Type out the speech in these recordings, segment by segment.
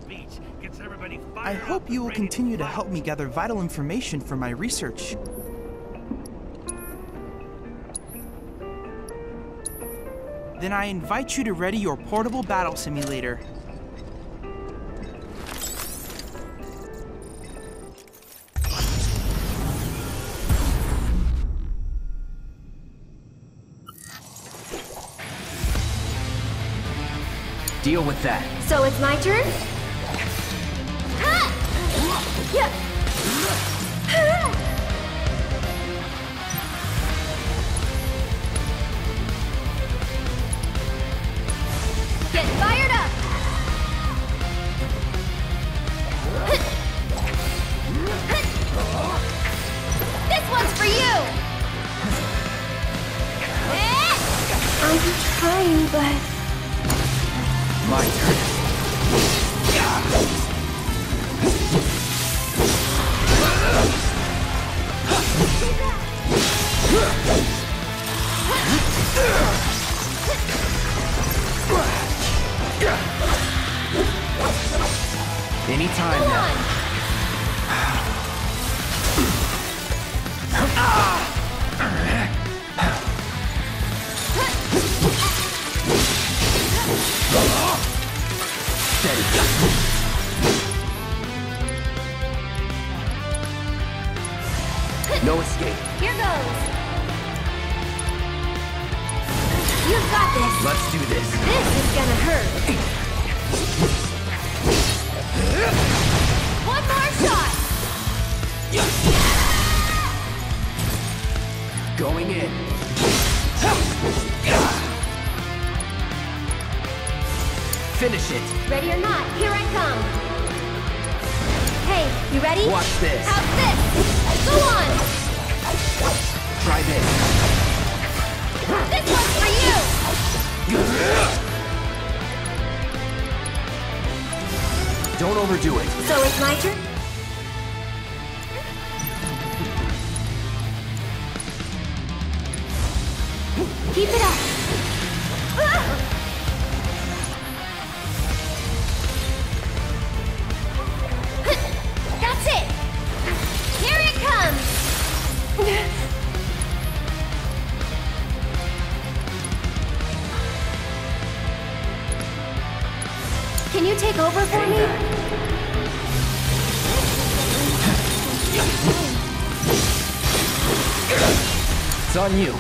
I hope you will continue to help me gather vital information for my research. Then I invite you to ready your portable battle simulator. Deal with that. So it's my turn? Get fired up! This one's for you! I'm trying, but... My turn. Anytime now. Steady. No escape. Here goes. You've got this. Let's do this. This is gonna hurt. One more shot. Going in. Finish it. Ready or not, here I come. Hey, you ready? Watch this. How's this? Go on. Try this. This one's for you. Don't overdo it. So it's my turn? Keep it up. That's it. Here it comes. Can you take over for me? It's on you.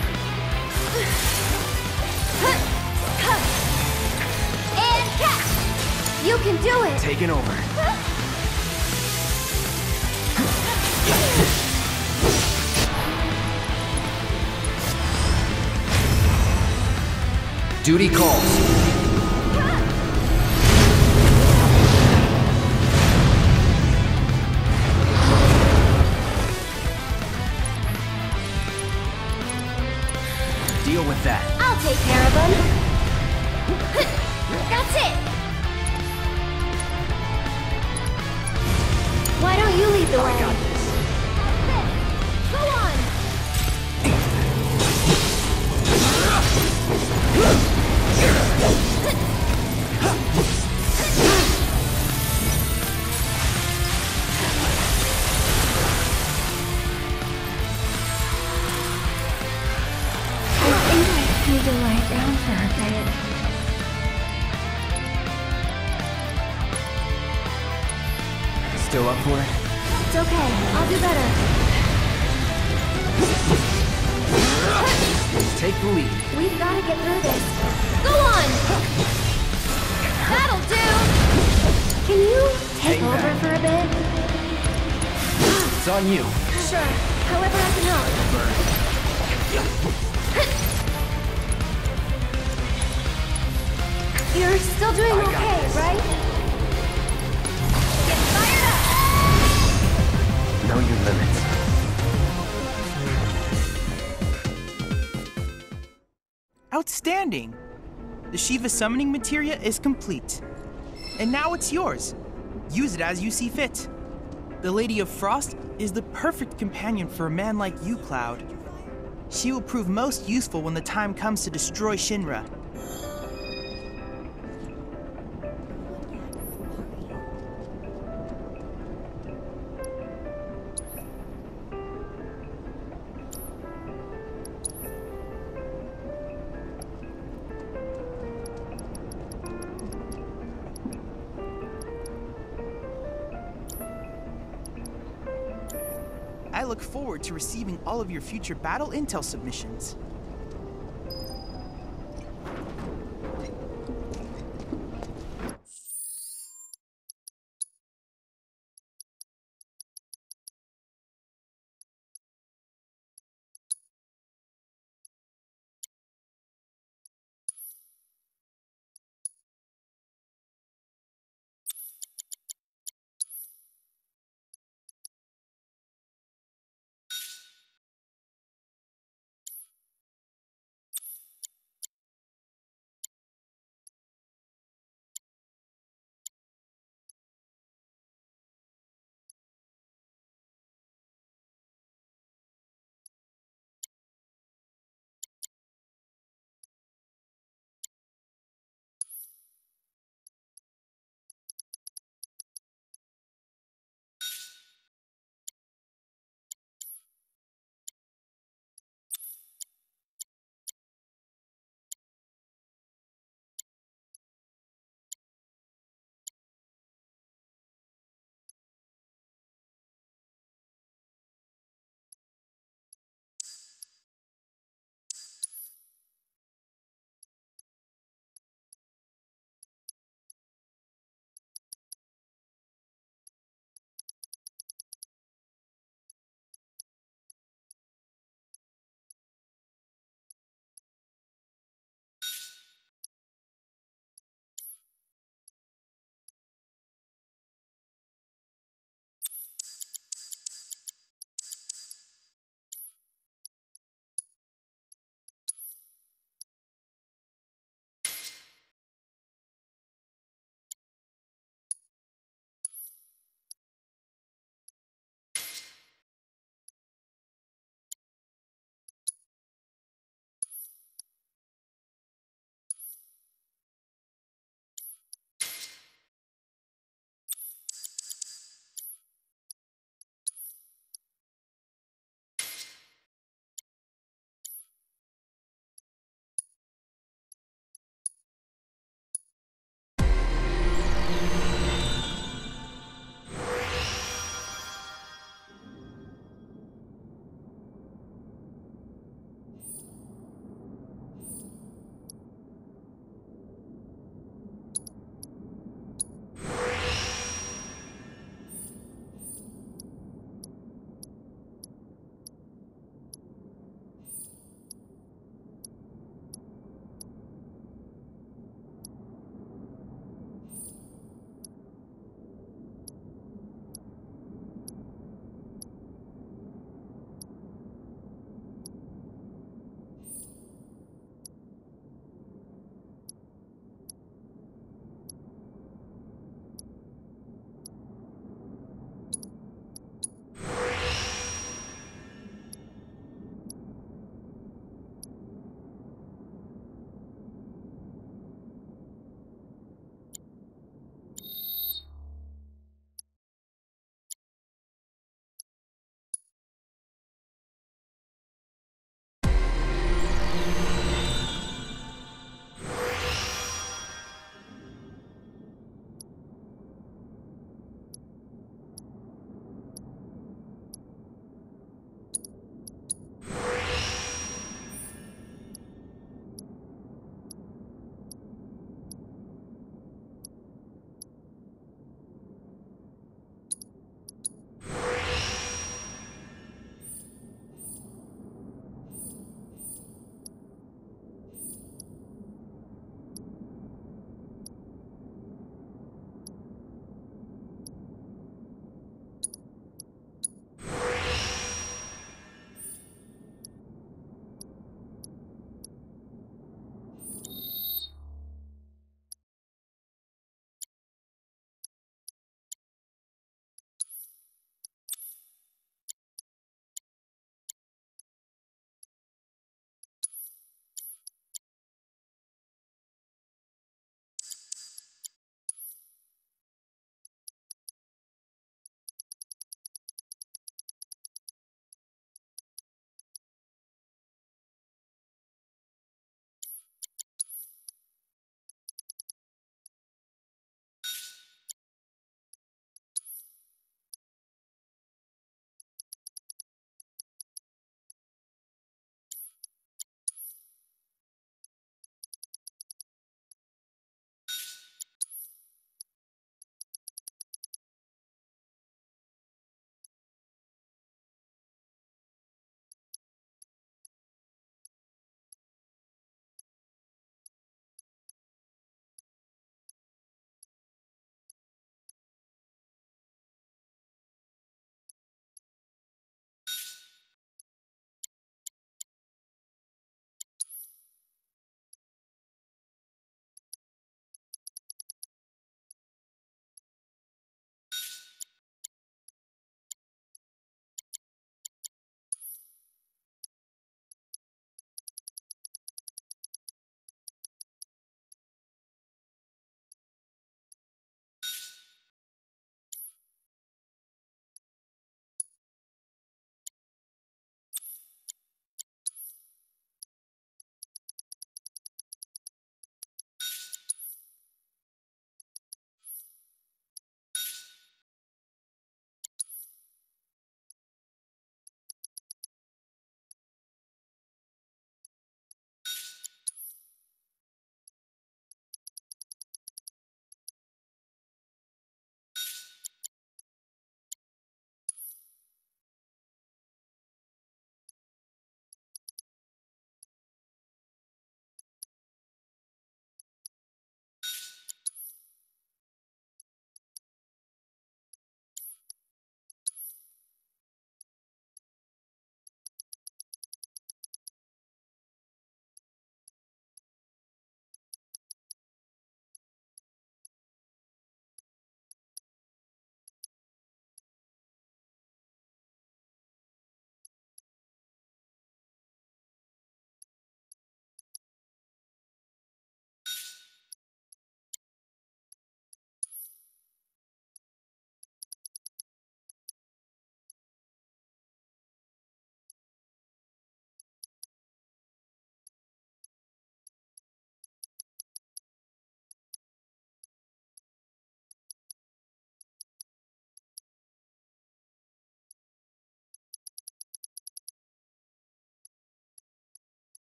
And catch! You can do it! Taking over. Duty calls. Deal with that. I'll take care of them. That's it! Why don't you lead the way? I got this. Go on! Need to lie down for a bit. Still up for it? It's okay. I'll do better. Take the lead. We've got to get through this. Go on! That'll do! Can you take Hang over back. for a bit? It's on you. Sure. However I can help. You're still doing I got okay, this. right? Get fired up! Know your limits. Outstanding! The Shiva summoning materia is complete. And now it's yours. Use it as you see fit. The Lady of Frost is the perfect companion for a man like you, Cloud. She will prove most useful when the time comes to destroy Shinra. look forward to receiving all of your future battle intel submissions.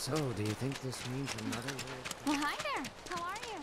So, do you think this means another word? Well, hi there. How are you?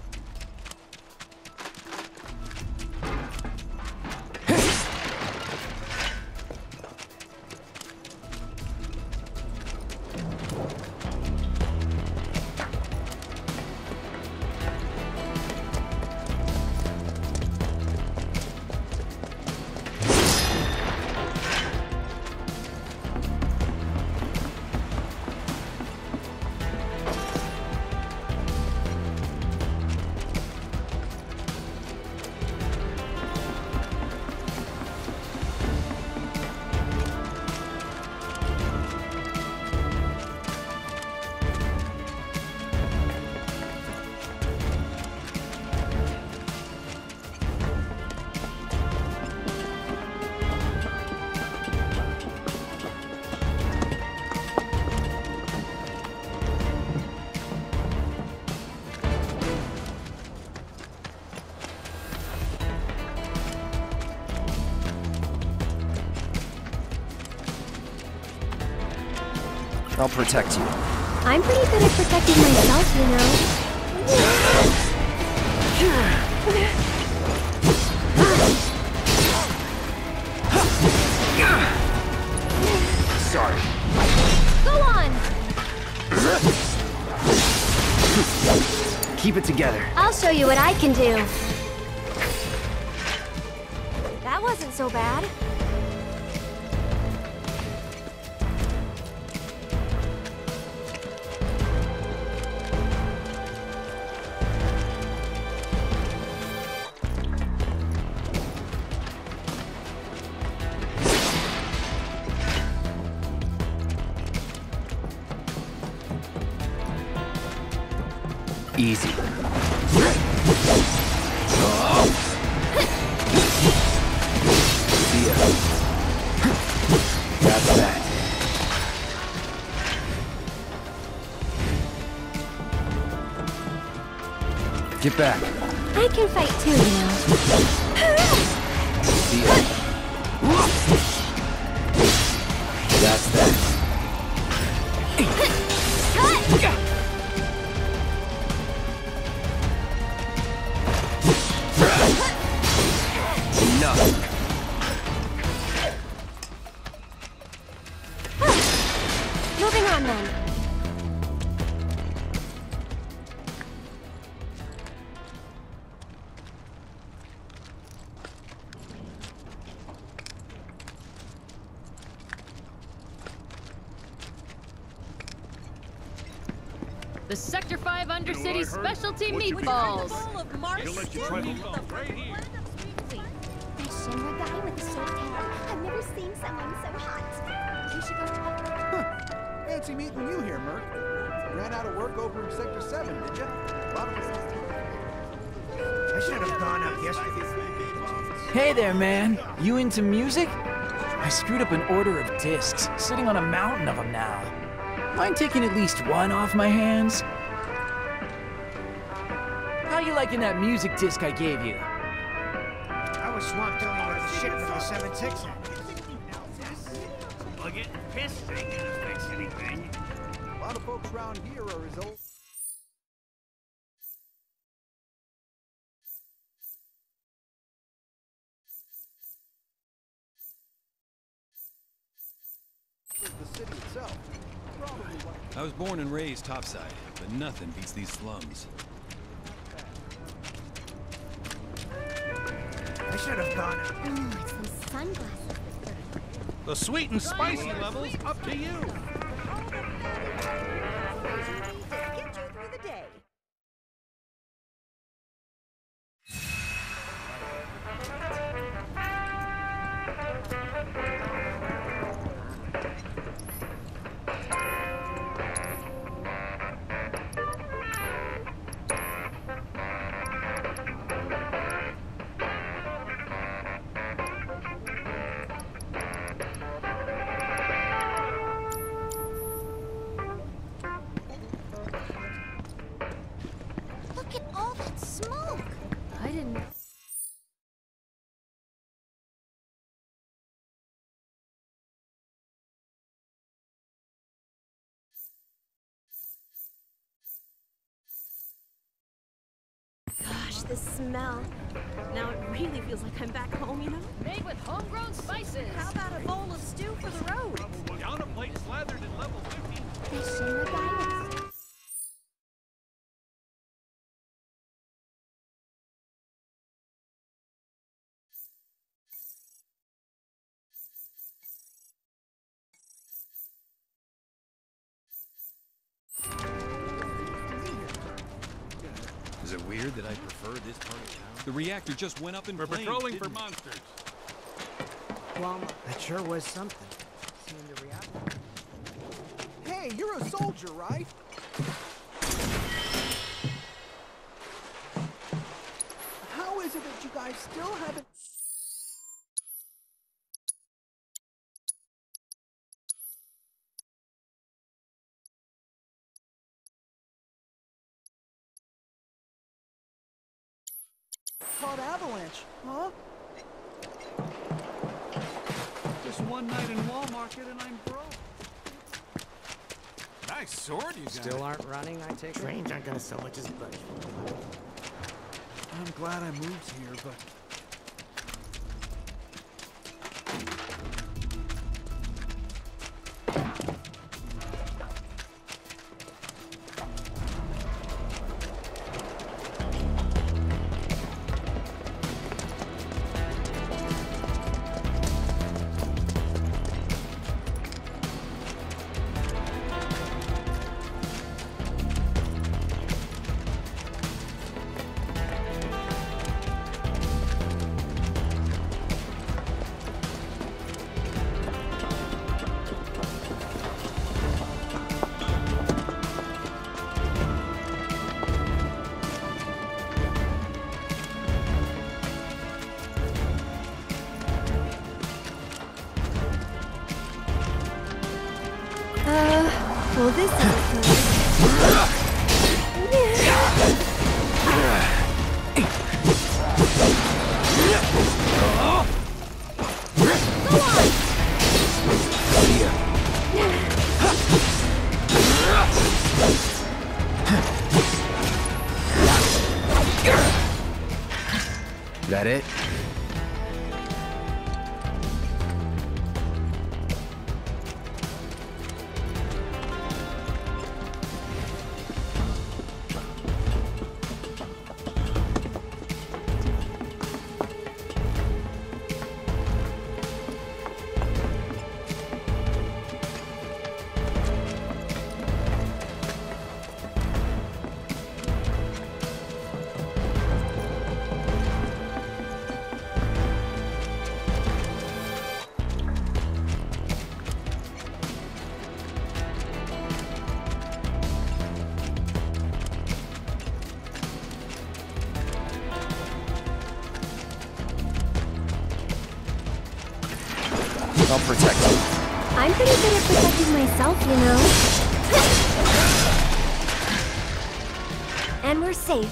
I'll protect you. I'm pretty good at protecting myself, you know. Sorry. Go on! Keep it together. I'll show you what I can do. That wasn't so bad. Easy. See ya. That's that. Get back. I can fight too, you know. See ya. That's that. Enough. Moving on then. The Sector 5 Undercity Specialty Meatballs. He'll let you try the right here. That Shinra guy with the short hair. I've never seen someone so hot. You should go talk to him. Fancy meeting you here, Merc. Ran out of work over in Sector 7, did ya? I should have gone up yesterday. Hey there, man. You into music? I screwed up an order of discs, sitting on a mountain of them now. Mind taking at least one off my hands? How you liking that music disc I gave you? I was swamped dealing with the shit with the 7-6. Well, getting pissed ain't gonna fix anything. A lot of folks around here are as old as the city itself. Probably one. I was born and raised topside, but nothing beats these slums. I should have gone up. Ooh, it's some sunglasses. The sweet and spicy level's up to you. Get you through the day. the smell. Now it really feels like I'm back home, you know? Made with homegrown spices. How about a bowl of stew for the road? Down a plate slathered in level 50. The Shinra guidance. Is it weird that I prefer this part of town? The reactor just went up in We're flames, patrolling for didn't it? monsters. Well, that sure was something. Seeing the reactor. Hey, you're a soldier, right? How is it that you guys still haven't... caught Avalanche, huh? Just one night in Wall Market and I'm broke. Nice sword you got. Still aren't running, I take it? Trains aren't gonna so much as budge. I'm glad I moved here, but... Well, this is That it? I'll protect you. I'm pretty good at protecting myself, you know. And we're safe.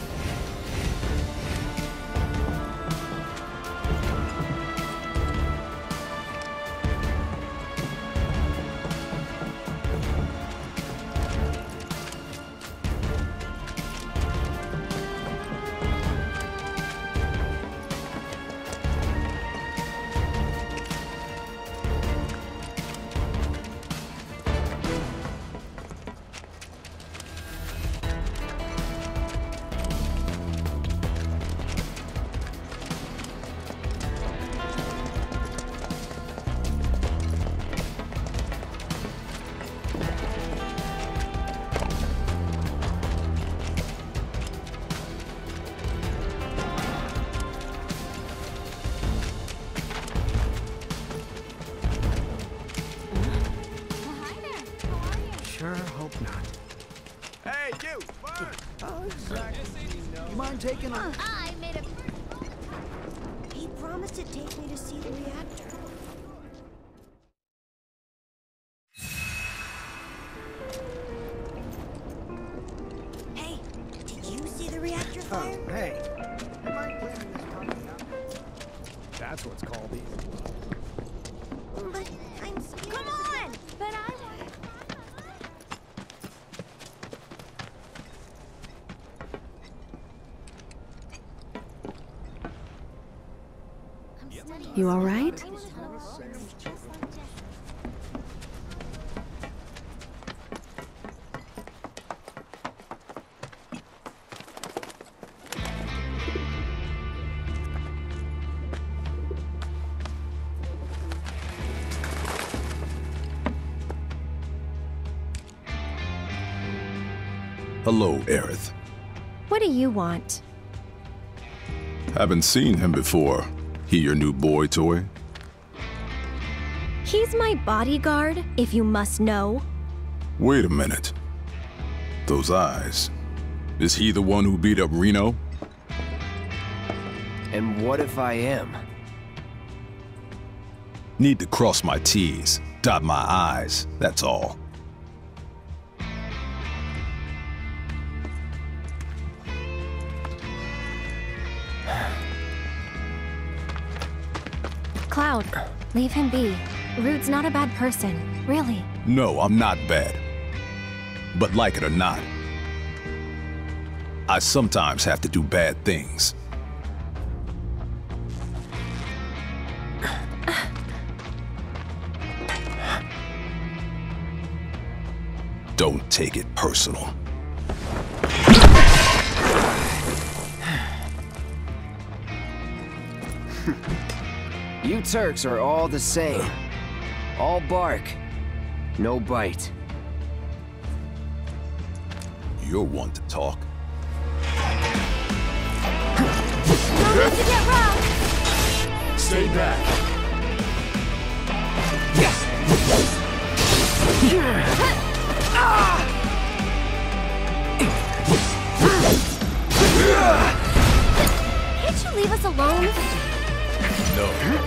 Sure hope not. Hey, you! Bird! Oh, exactly. You mind taking a... I made a... He promised to take me to see the reactor. Hey, did you see the reactor fire? Oh, hey. You mind clearing this pumpkin up? That's what's called easy. But I'm scared. Come on! But I... You alright? Hello, Aerith. What do you want? Haven't seen him before. He your new boy toy? He's my bodyguard, if you must know. Wait a minute. Those eyes. Is he the one who beat up Reno? And what if I am? Need to cross my T's, dot my I's, that's all. Cloud, leave him be. Rude's not a bad person, really. No, I'm not bad. But like it or not, I sometimes have to do bad things. Don't take it personal. You Turks are all the same. All bark, no bite. You're one to talk. Don't let you get rough! Stay back. Can't you leave us alone? No.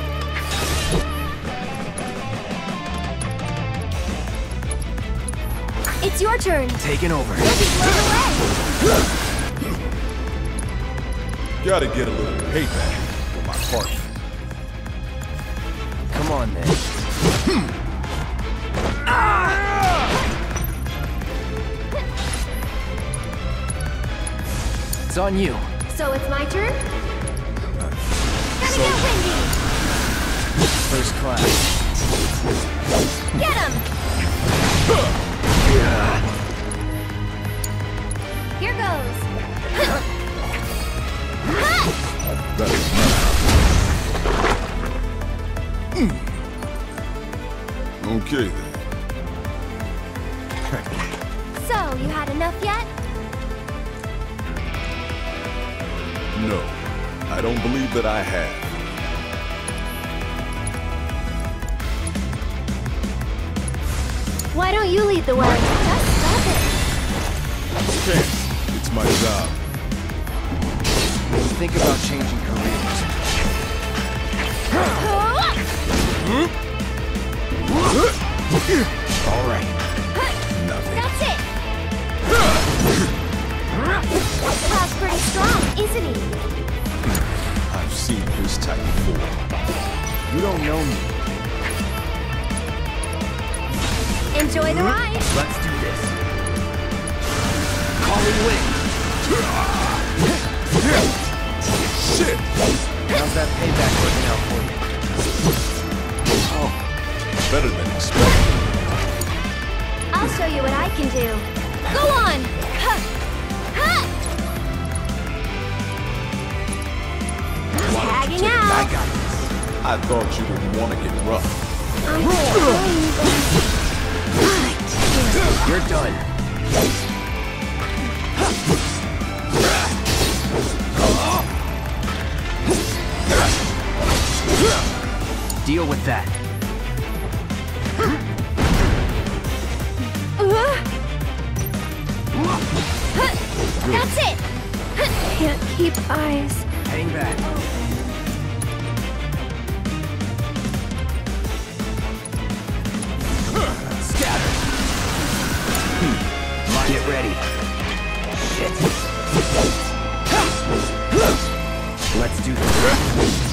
It's your turn. Taking over. Gotta get a little payback for my partner. Come on, then. It's on you. So it's my turn? Gonna get windy! First class. Get him! Here goes. Okay then. So, you had enough yet? No, I don't believe that I have. Why don't you lead the way? Just stop it. Can't. It's my job. Think about changing careers. All right. Nothing. That's it. Cloud's pretty strong, isn't he? I've seen his type before. You don't know me. Enjoy the ride. Let's do this. Calling wind. Shit! How's that payback working out for you? Oh, better than expected. I'll show you what I can do. Go on! Ha! Ha! Tagging out! I got this. I thought you didn't want to get rough. You're done. Deal with that. That's it! Can't keep eyes. Hang back. Scatter. Get ready. Shit. Let's do this.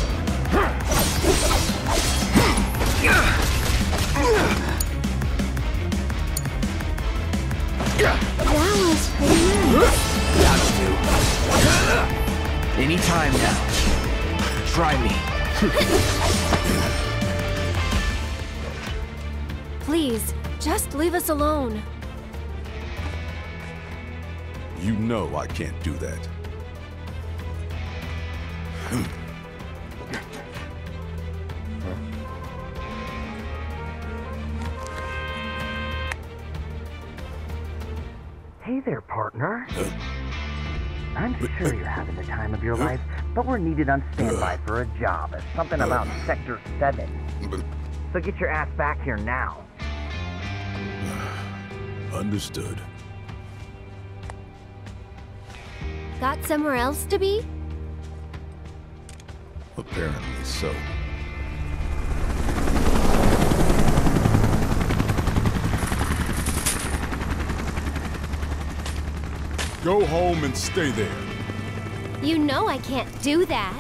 That was pretty nice. That'll do. Any time now. Try me. Please, just leave us alone. You know I can't do that. Hey there, partner. I'm sure you're having the time of your life, but we're needed on standby for a job. It's something about Sector 7. So get your ass back here now. Understood. Got somewhere else to be? Apparently so. Go home and stay there. You know I can't do that.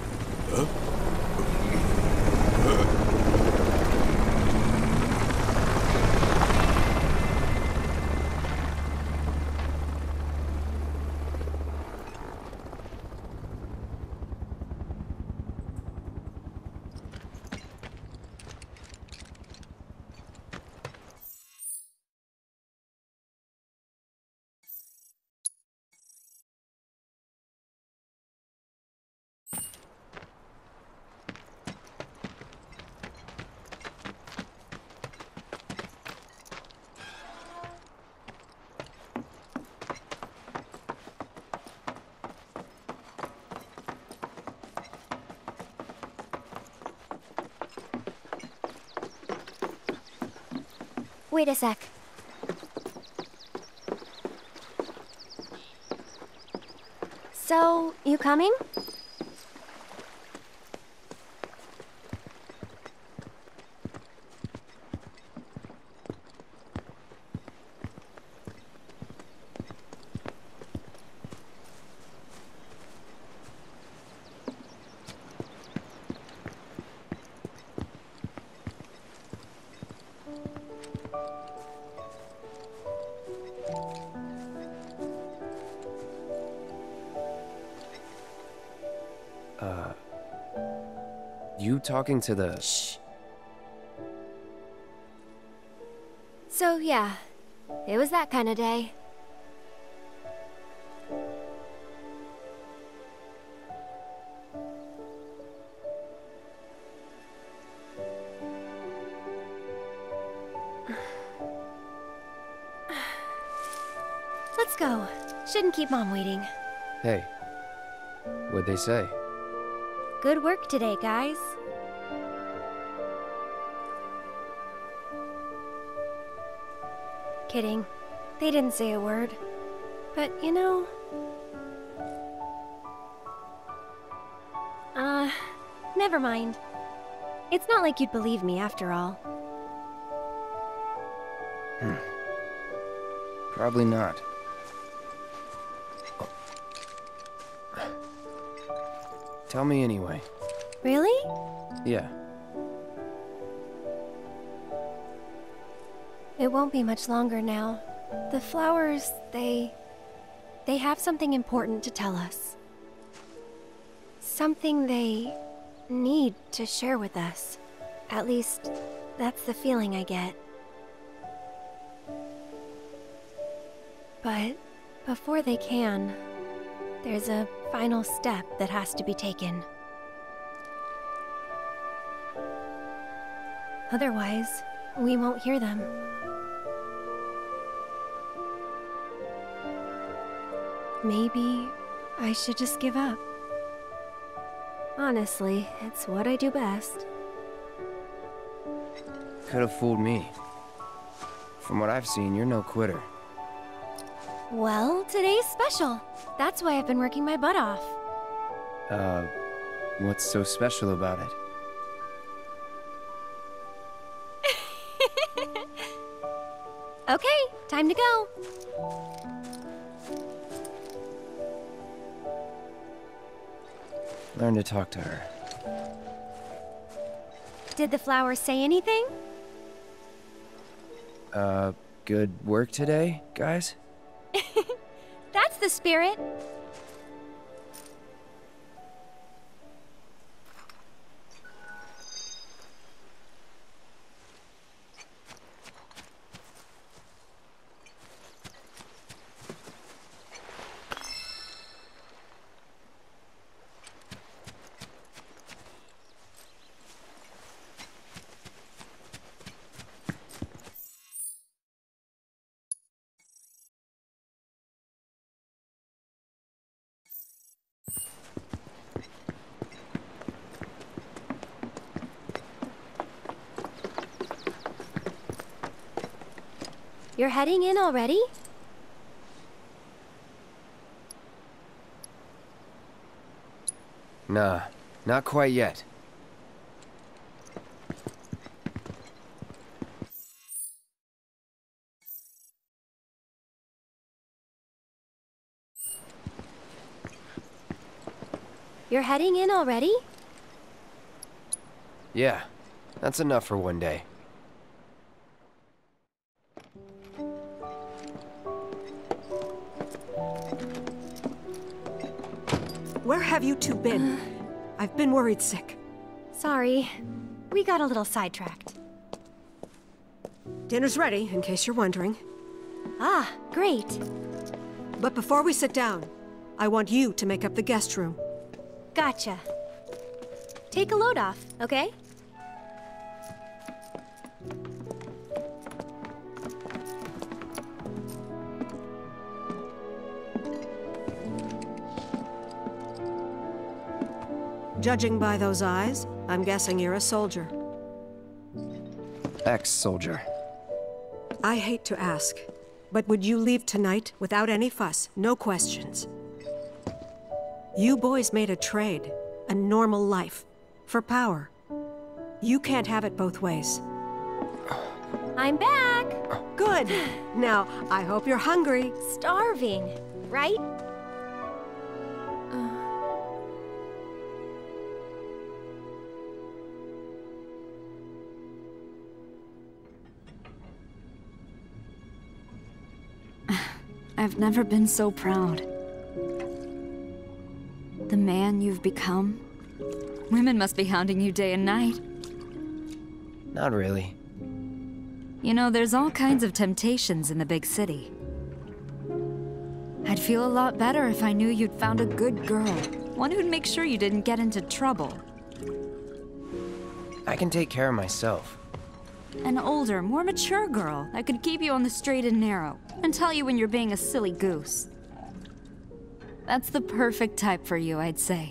Wait a sec. So, you coming? You talking to the... Shh. So, yeah. It was that kind of day. Let's go. Shouldn't keep Mom waiting. Hey. What'd they say? Good work today, guys. Kidding. They didn't say a word. But, you know... never mind. It's not like you'd believe me after all. Probably not. Tell me anyway. Really? Yeah. It won't be much longer now. The flowers, they have something important to tell us. Something they need to share with us. At least, that's the feeling I get. But before they can, there's a final step that has to be taken. Otherwise, we won't hear them. Maybe I should just give up. Honestly, it's what I do best. Could have fooled me. From what I've seen, you're no quitter. Well, today's special. That's why I've been working my butt off. What's so special about it? Okay, time to go. Learn to talk to her. Did the flowers say anything? Good work today, guys? That's the spirit. You're heading in already? Nah, not quite yet. You're heading in already? Yeah, that's enough for one day. Where have you two been? I've been worried sick. Sorry. We got a little sidetracked. Dinner's ready, in case you're wondering. Ah, great. But before we sit down, I want you to make up the guest room. Gotcha. Take a load off, okay? Judging by those eyes, I'm guessing you're a soldier. Ex-soldier. I hate to ask, but would you leave tonight without any fuss, no questions? You boys made a trade, a normal life, for power. You can't have it both ways. I'm back! Good! Now, I hope you're hungry. Starving, right? I've never been so proud. The man you've become? Women must be hounding you day and night. Not really. You know, there's all kinds of temptations in the big city. I'd feel a lot better if I knew you'd found a good girl. One who'd make sure you didn't get into trouble. I can take care of myself. An older, more mature girl that could keep you on the straight and narrow and tell you when you're being a silly goose. That's the perfect type for you, I'd say.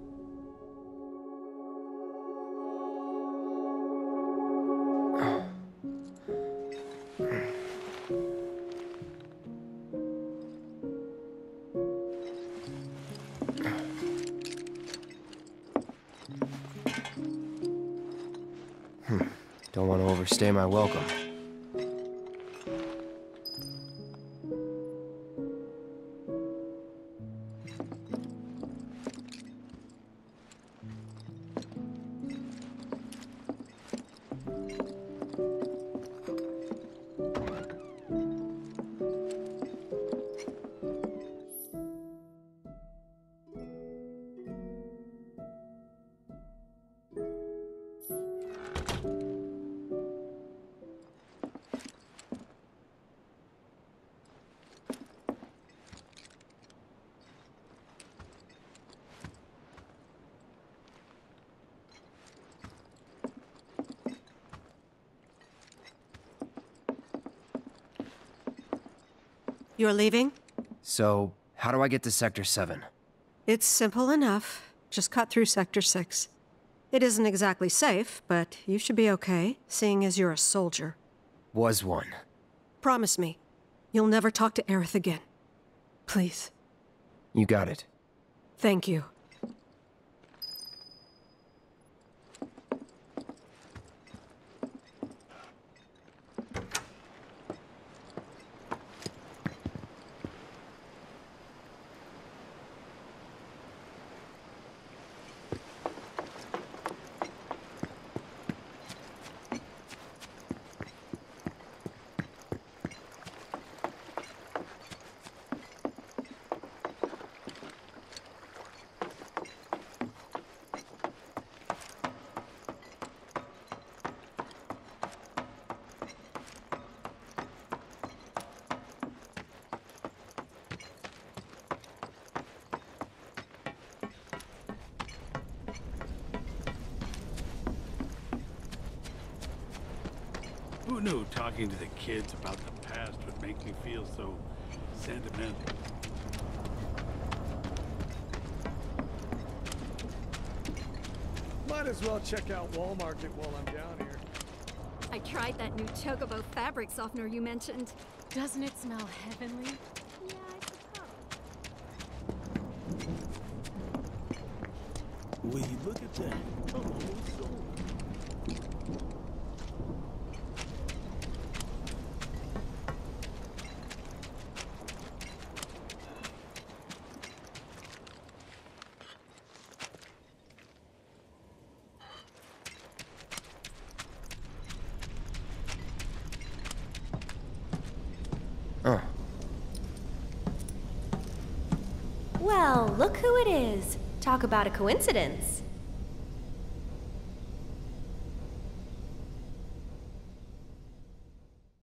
Don't want to overstay my welcome. You're leaving? So, how do I get to Sector 7? It's simple enough. Just cut through Sector 6. It isn't exactly safe, but you should be okay, seeing as you're a soldier. Was one. Promise me, you'll never talk to Aerith again. Please. You got it. Thank you. Who knew talking to the kids about the past would make me feel so sentimental? Might as well check out Walmart while I'm down here. I tried that new Chocobo fabric softener you mentioned. Doesn't it smell heavenly? Yeah, I suppose. Will you look at that? A whole soul. Well, look who it is. Talk about a coincidence.